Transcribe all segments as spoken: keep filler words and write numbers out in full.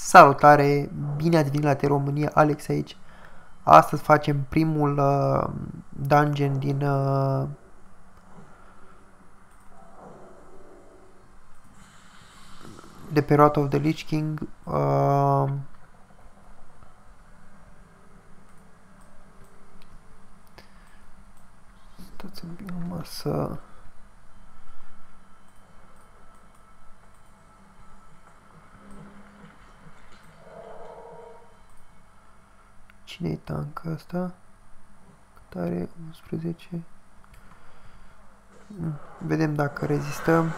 Salutare, bine ați venit la T România, Alex aici. Astăzi facem primul uh, dungeon din uh, de pe Wrath of the Lich King. Uh, stați un pic numai să... Cine-i tank ăsta? Cât are? unsprezece. Vedem dacă rezistăm.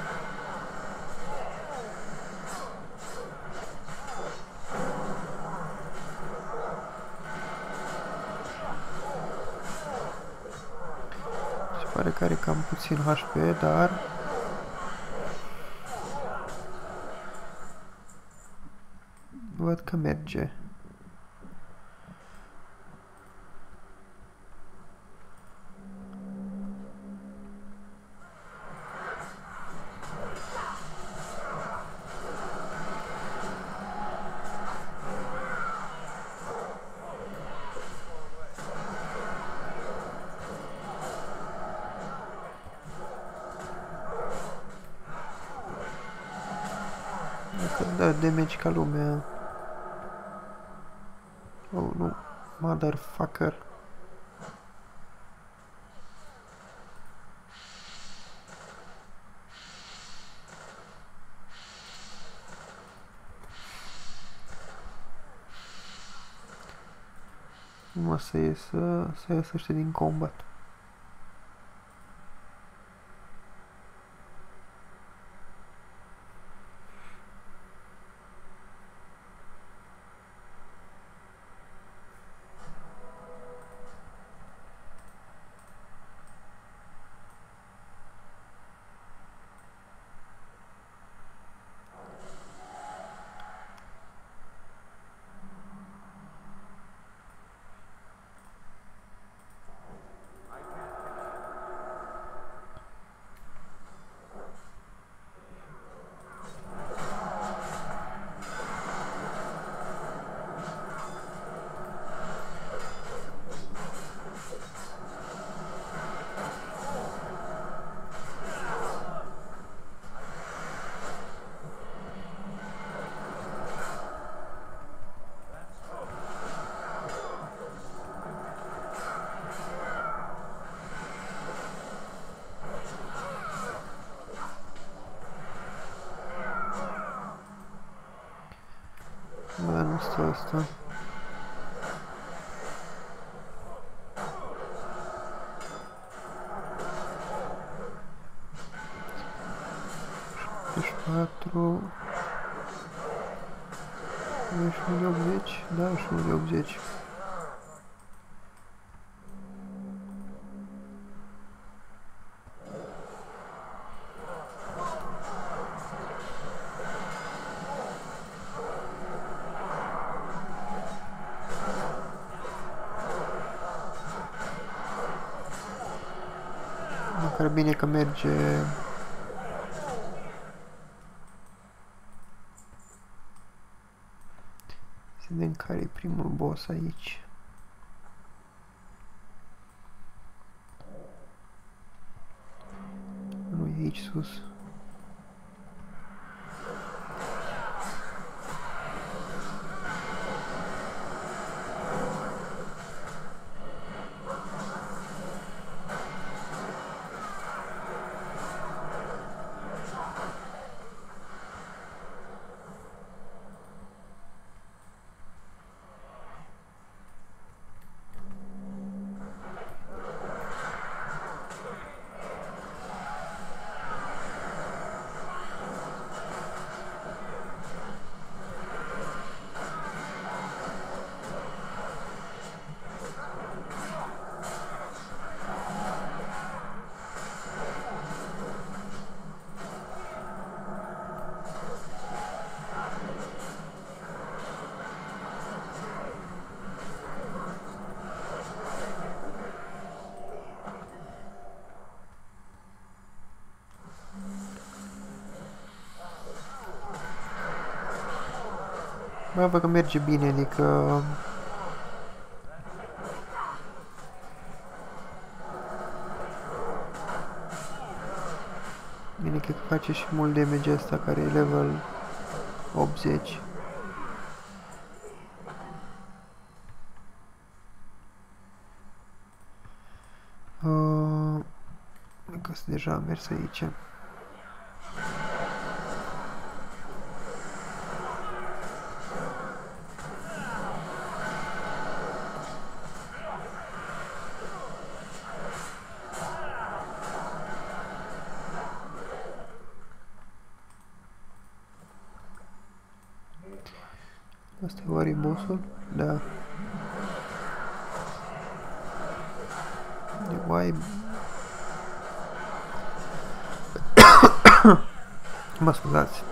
Se pare că are cam puțin H P, dar... văd că merge. Dacă dă damage ca lumea. Oh, nu. Motherfucker. Numai să iasă, să iasă ăștia din combat. Bă, nu stă asta. șaptezeci și patru... douăzeci și unu de optzeci? Da, douăzeci și unu de optzeci. Măcar bine că merge. Să vedem care e primul boss aici. Nu e aici sus. Bă, văd că merge bine, adică... Bine, cred că face și mult damage ăsta care e level optzeci. Uh, că deja am mers aici. Asta e oare bossul? Da. De oai... Mă scuzați.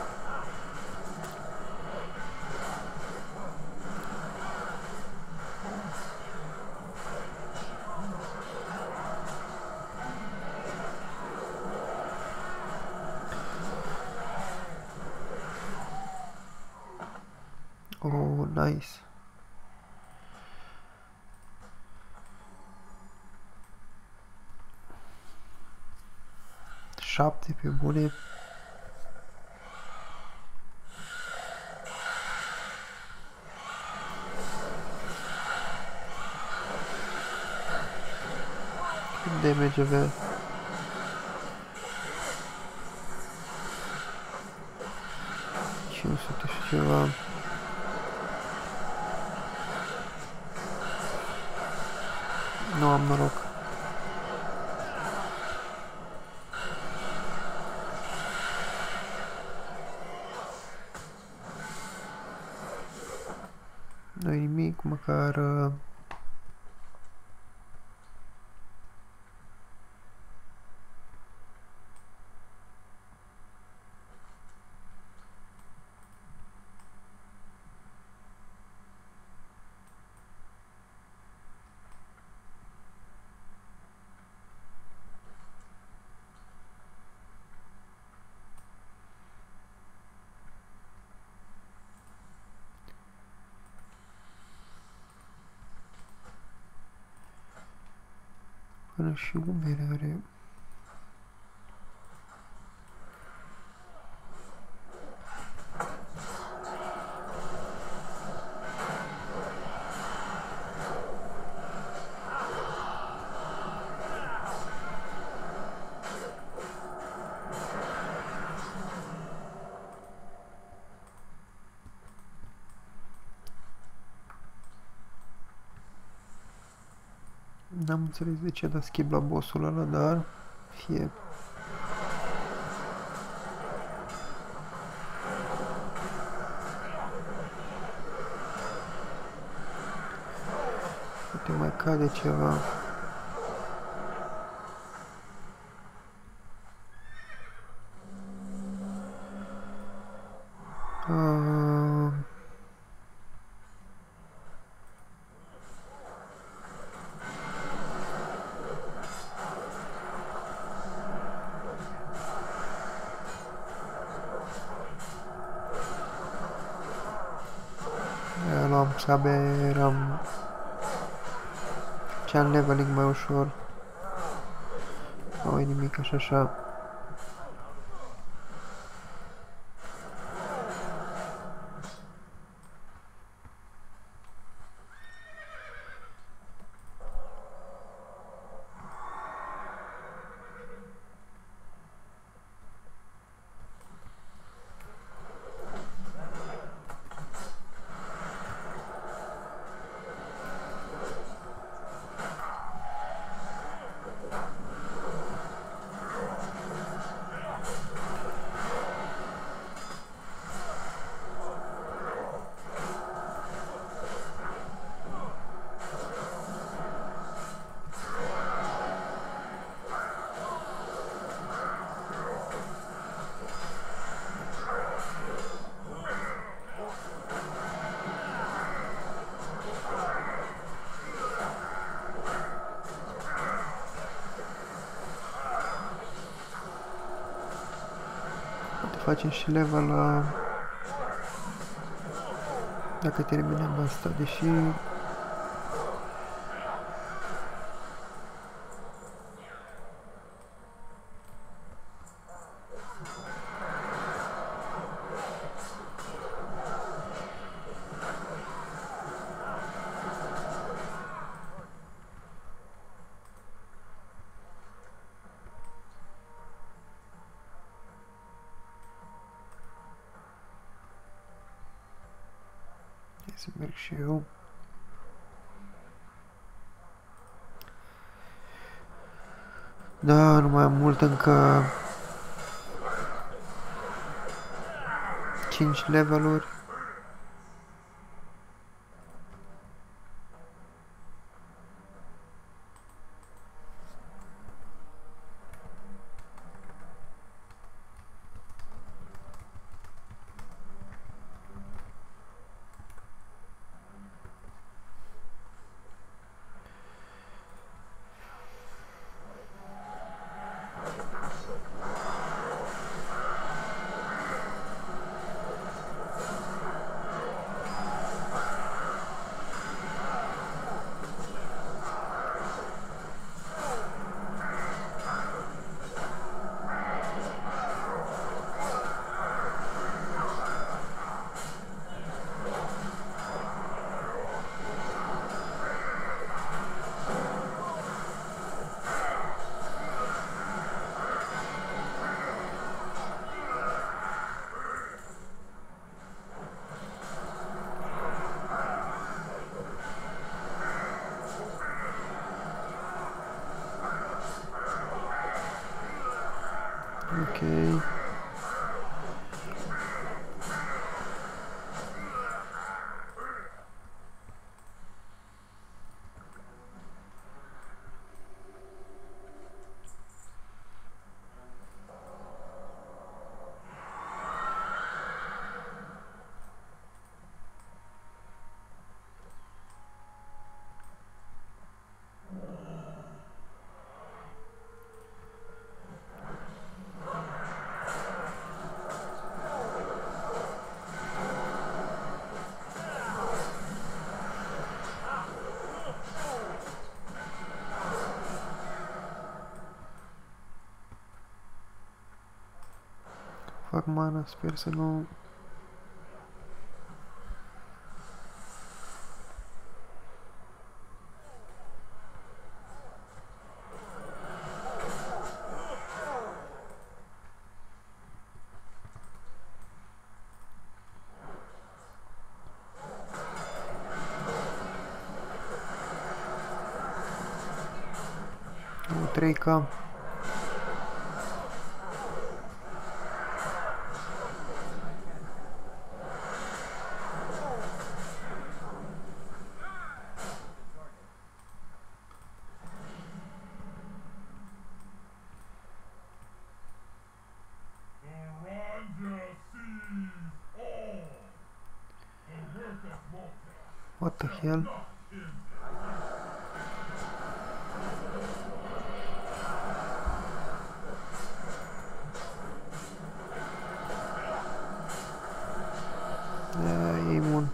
Oh, nice. Șapte pe bune. Cât damage avea? cinci sute și ceva. Nu am noroc. Nu-i nimic, măcar... Uh, până și umere are... N-am înțeles de ce a dat skip la bossul ăla, dar fie. Poate mai cade ceva. Uh... Luam sabe, eram ce-am leveling mai ușor. Nu e nimic așa așa. Facem și level la Dacă terminăm asta, deși... Să merg și eu. Da, nu mai am mult, încă cinci leveluri. Ok. Fac mana, sper să nu... trei K. What the hell? Da, e imun.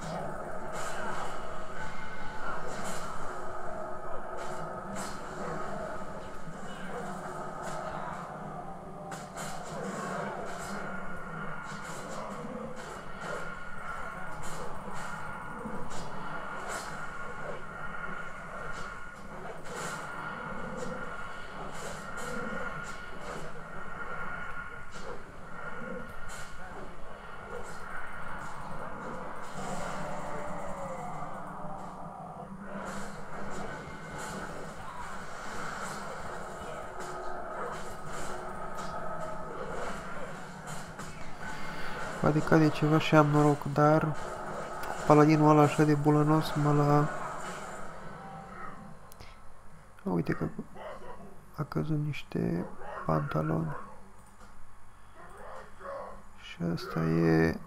Poate cade ceva și am noroc, dar paladinul ăla așa de bulănos mă la... Uite că a căzut niște pantaloni. Și asta e...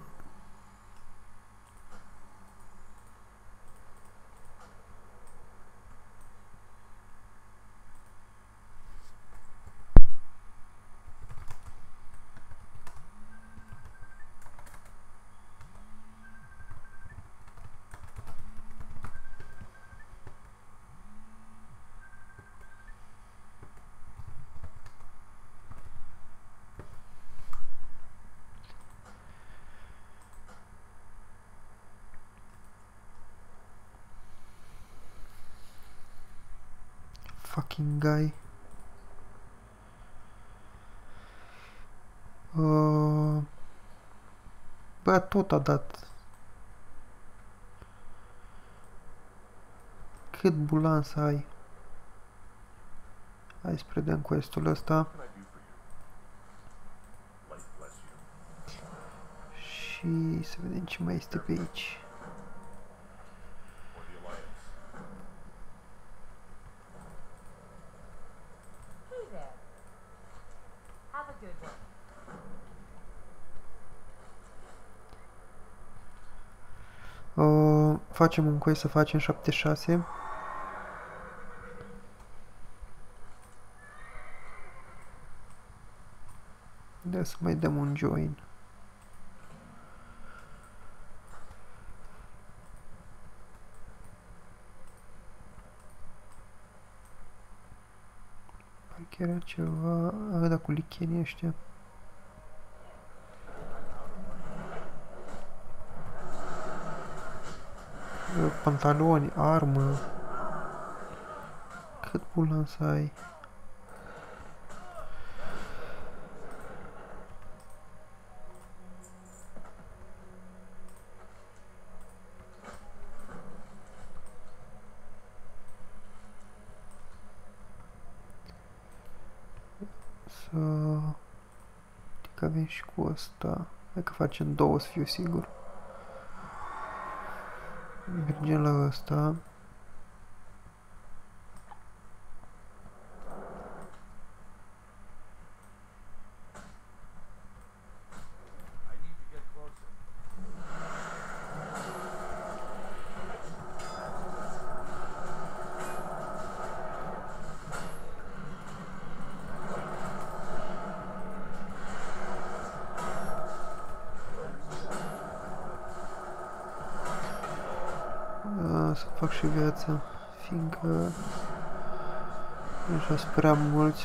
fucking guy. Uh, bă, tot a dat. Cât bulan să ai? Hai să predăm quest-ul ăsta. Și să vedem ce mai este pe aici. Uh, facem un quest să facem șaptezeci și șase. De să mai dăm un join. Parcă era ceva... A, da, cu lichenii ăștia. Pantaloni, armă. Cât bulan să ai? Să... Adică avem și cu ăsta. Hai că facem două să fiu sigur. Mergem la ăsta. Să fac și viața, fiindcă deja sunt prea mulți.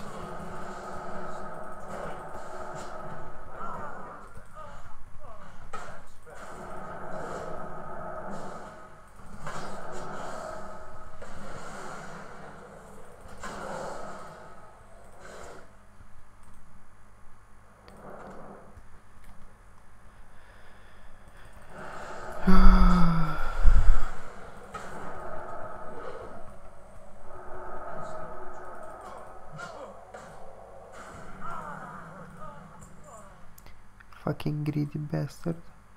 Fucking greedy bastard.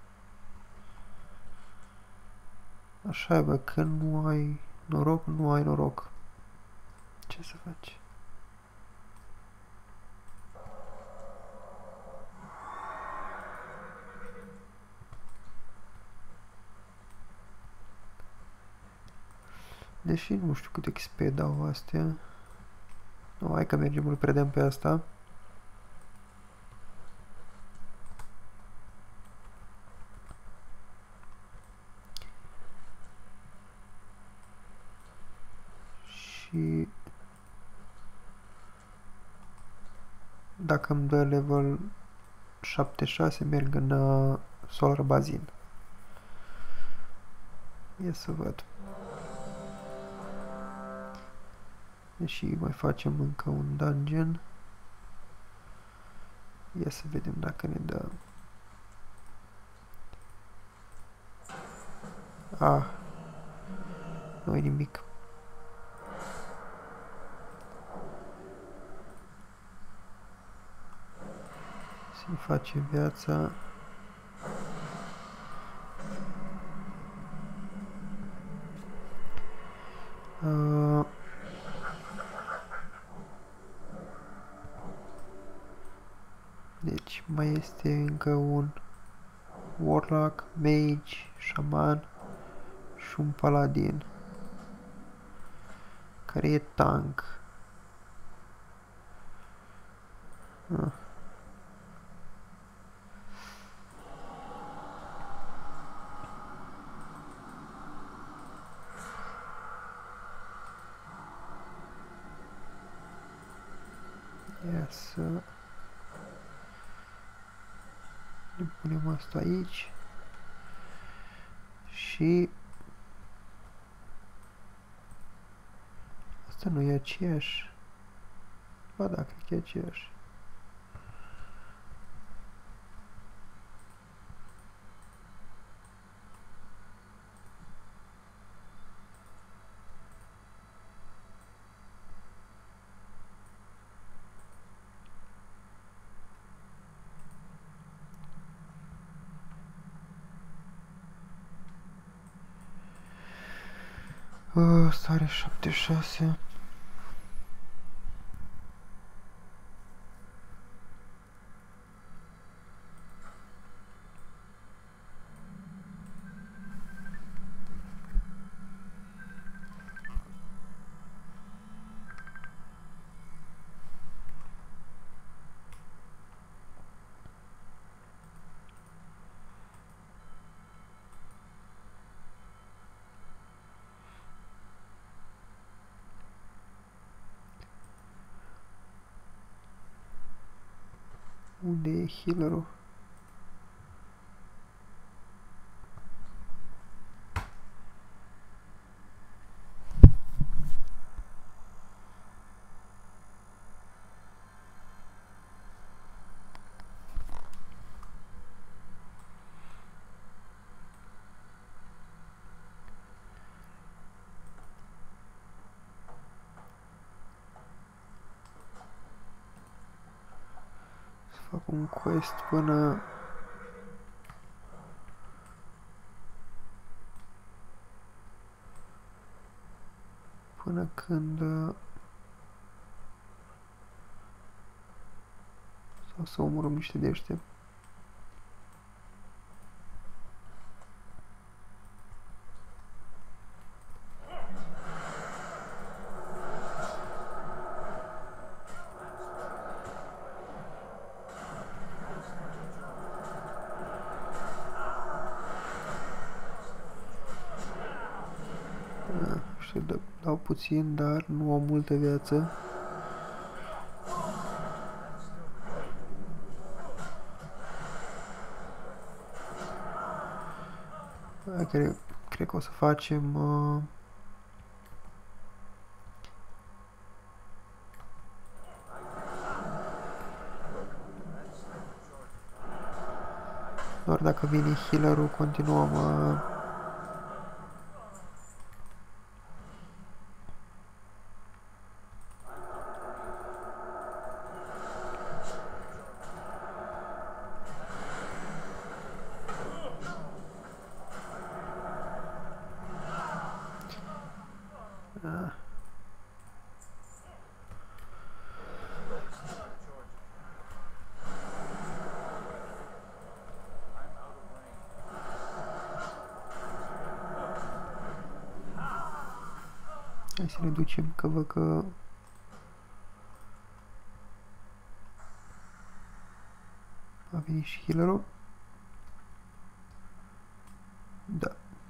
Așa e, bă, că nu ai noroc, nu ai noroc. Ce să faci? Deși nu știu cât X P dau astea. Nu, hai că mergem, îl predăm pe asta. Și dacă îmi dă level șaptezeci și șase, merg în uh, Solar Bazin. Ia să văd. Și mai facem încă un dungeon. Ia să vedem dacă ne dă. Ah, nu e nimic. Să-i face viața. Uh, deci mai este încă un Warlock, Mage, Shaman și un Paladin care e tank. Ah. Ia să ne punem asta aici și Asta nu e aceeași. Ba da, cred că e aceeași. Uh, stare șaptezeci și șase. Unde e healer-ul? Fac un quest până până când sau să omorâm niște de ăștia. Dau puțin, dar nu au multă viață. Cred, cred că o să facem uh, doar dacă vine healer-ul continuăm uh, hai să ne ducem, că văd că a venit și healer-ul. Da.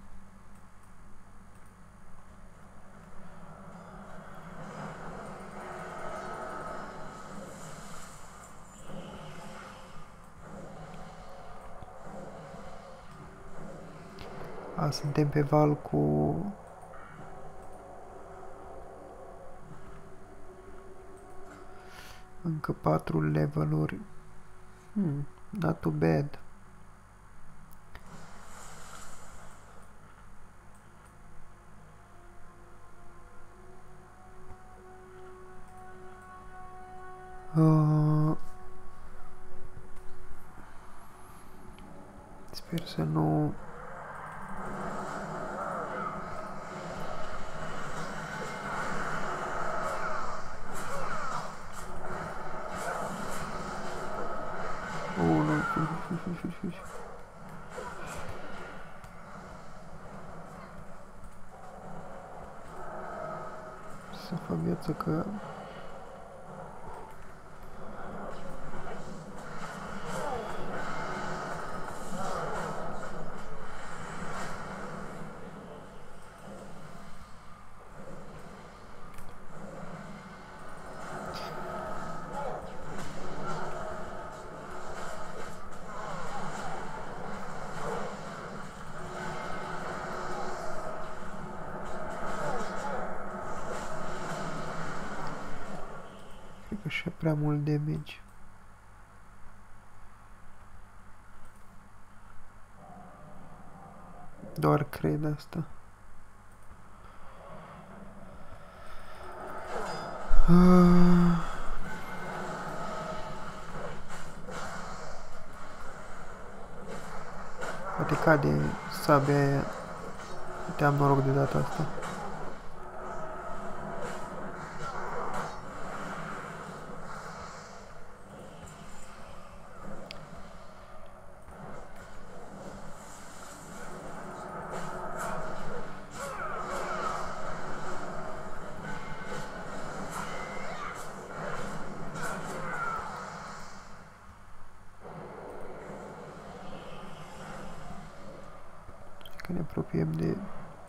A, suntem pe val cu încă patru leveluri. Hmm, not too bad. Uh, sper să nu să fac viață că așa prea mult damage. Doar cred asta. Ah. Poate cade sabia aia. Uite, am noroc de data asta. Că ne apropiem de...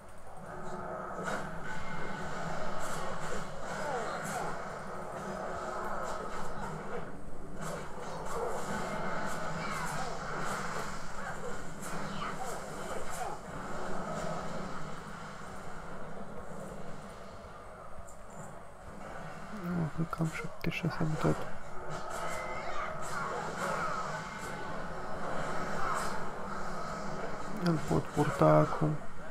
Oh, cam șapte șase am tot. Îl pot purta acum.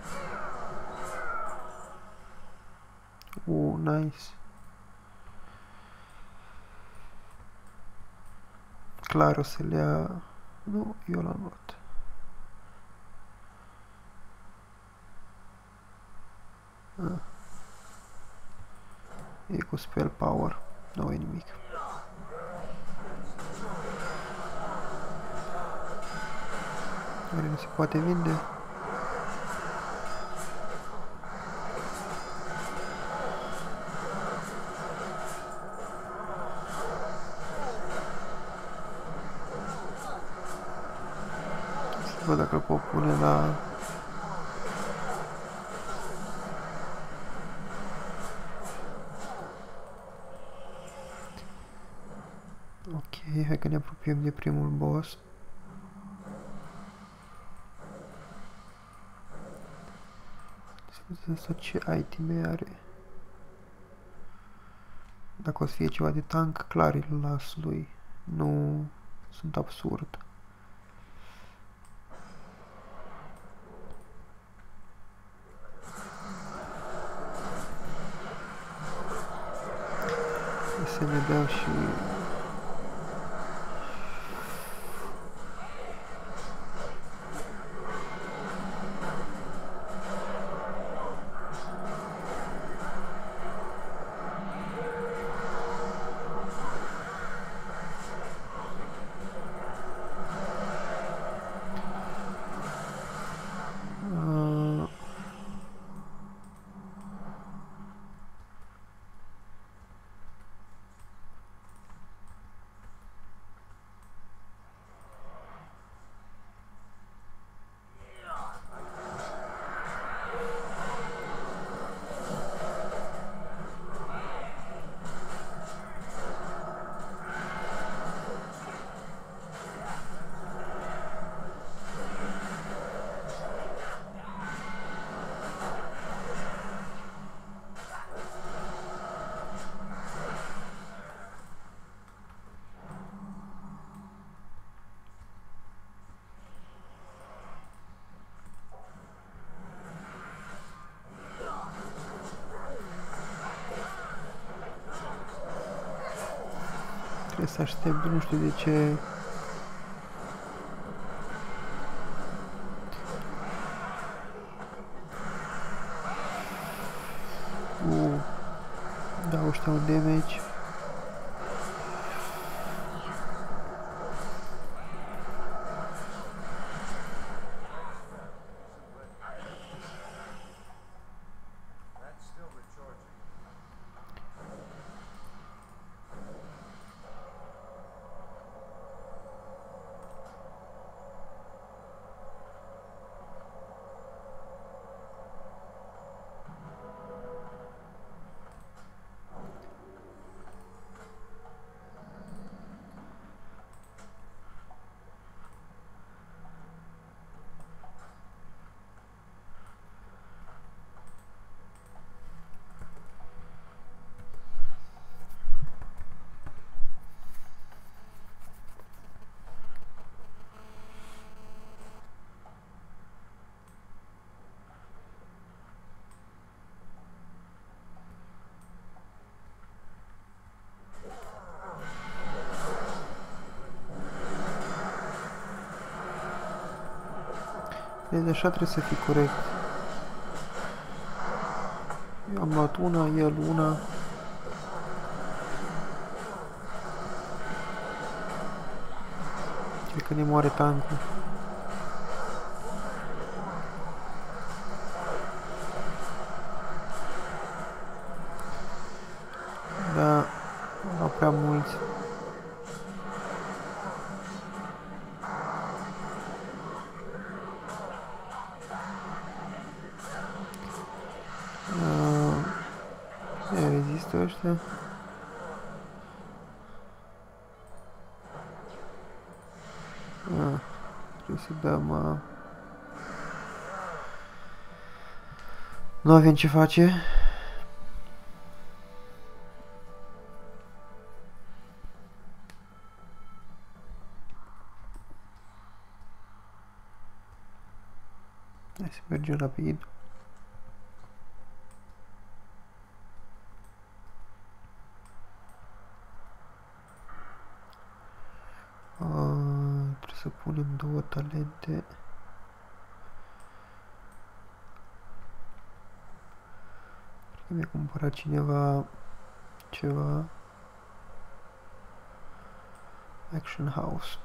Uh, nice. Clar o să le ia... Nu, eu l-am luat. Ah. E cu spell power. Nu e nimic. Care nu se poate vinde. Să văd dacă îl pot pune la... Ok, hai că ne apropiem de primul boss. Asta ce iteme are? Dacă o să fie ceva de tank, clar îl las lui. Nu sunt absurd. Să ne dau și... Trebuie să aștept, nu știu de ce... Uh, dau ăștia un damage. Deci așa trebuie să fii corect. Eu am luat una, el una. Cred că ne moare tancul. Da, erau prea mulți. Uh, rezistă ăștia. Uh, trebuie să dăm... Uh... Nu avem ce face. Hai să mergem rapid. Uh, trebuie să punem două talente. Cred că mi-a cumpărat cineva ceva. Action House.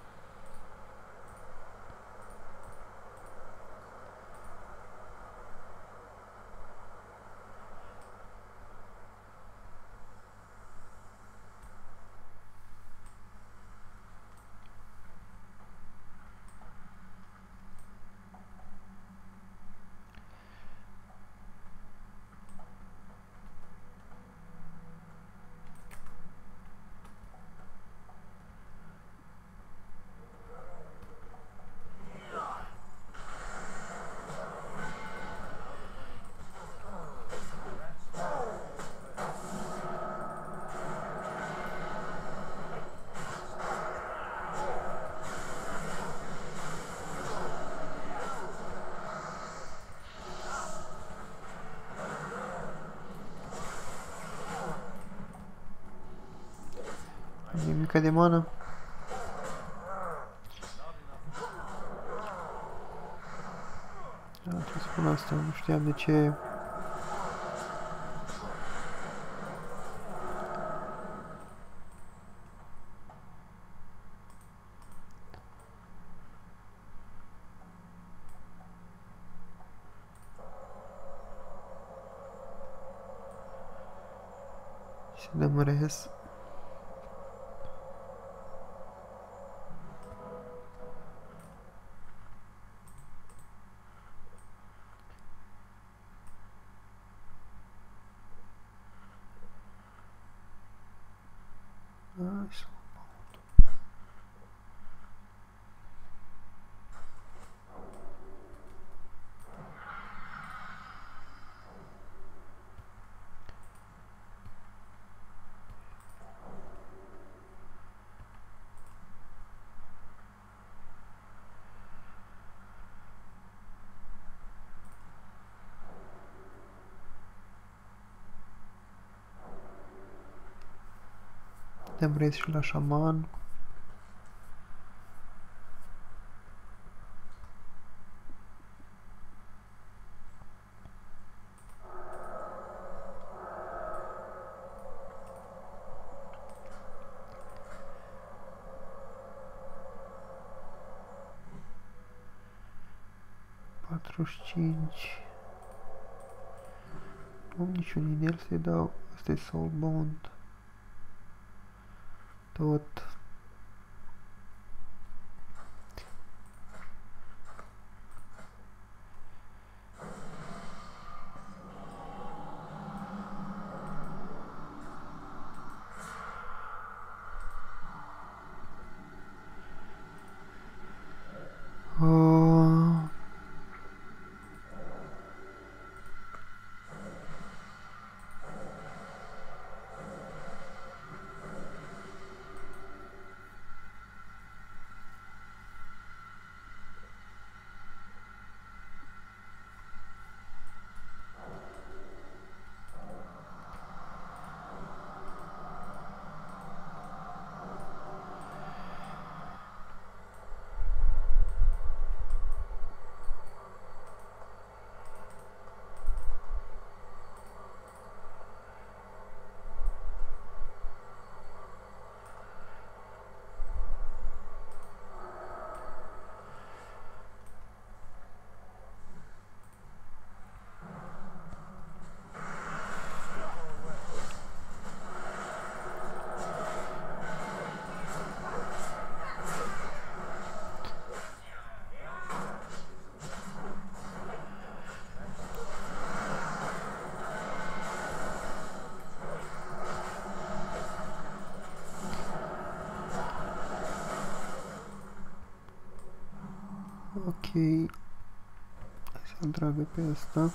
Nimica de mană. Da, trebuie să spun asta, nu știam de ce. Să dăm res. Nice. Dăm race și la șaman. patruzeci și cinci. Nu am niciun din el să-i dau. Asta e Soulbound. Tot. Uh... Ok. Hai să-l tragă pe ăsta.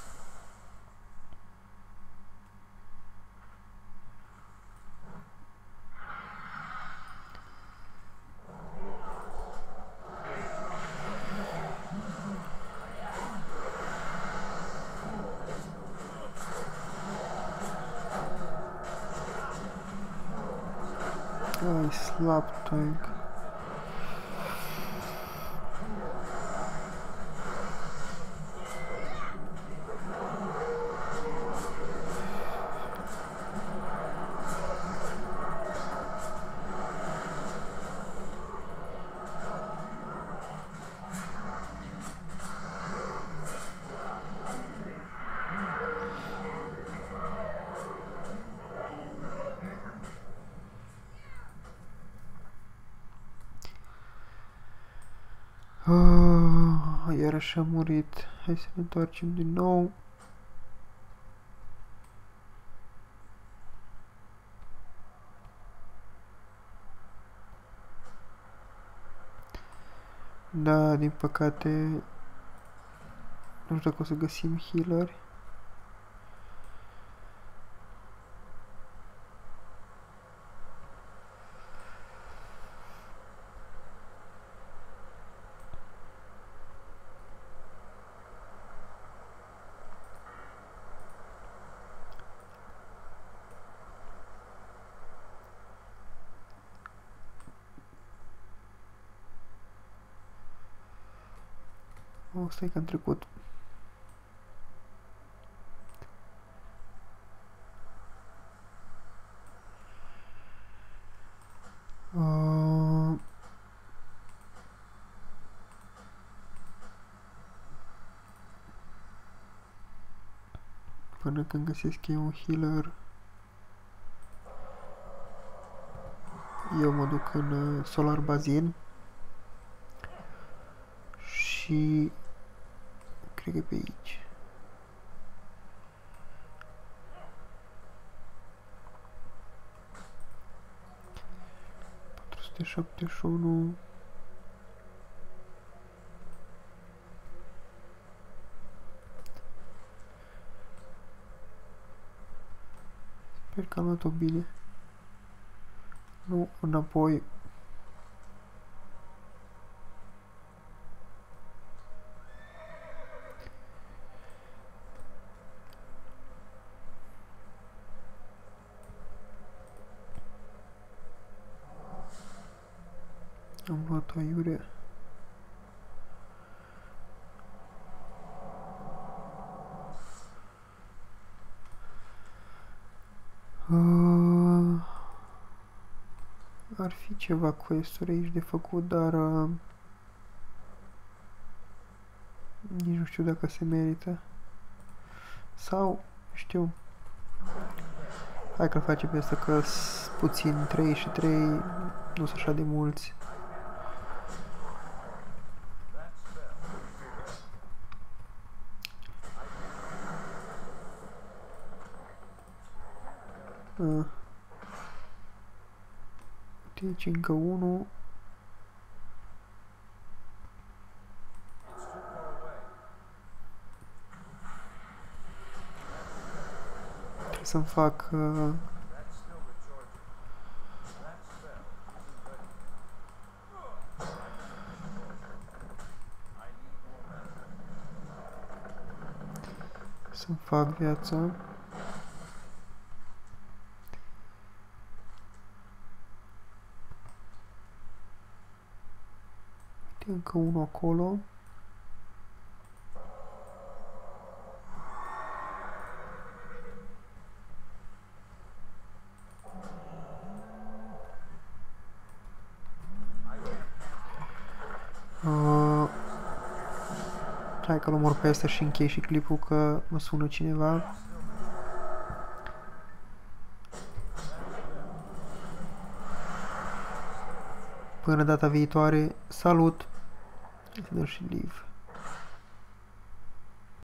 Ai, slab tank. Oh, iarăși a murit. Hai să ne întoarcem din nou. Da, din păcate nu știu dacă o să găsim healer. Oh, stai că am trecut. Uh... Până când găsesc eu un healer, eu mă duc în Solar Basin și cred că pe aici. patru sute șaptezeci și unu. Sper că am luat-o bine. Nu, înapoi. Am luat-o aiurea. Uh, ar fi ceva quest-uri aici de făcut, dar uh, nici nu știu dacă se merită. Sau, știu. Hai că-l facem pe asta, că puțin trei și trei nu sunt așa de mulți. Uh. Deci încă unul. Trebuie să-mi fac uh, să-mi fac viața. Uite, încă unul acolo. Uh, hai că-l omor pe asta și închei și clipul, că mă sună cineva. Până data viitoare, salut! Să dăm și leave.